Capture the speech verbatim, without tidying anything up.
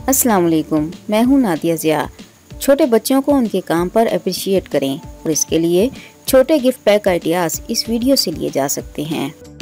अस्सलाम वालेकुम, मैं हूं नादिया ज़िया। छोटे बच्चों को उनके काम पर अप्रिशिएट करें और इसके लिए छोटे गिफ्ट पैक आइडियाज़ इस वीडियो से लिए जा सकते हैं।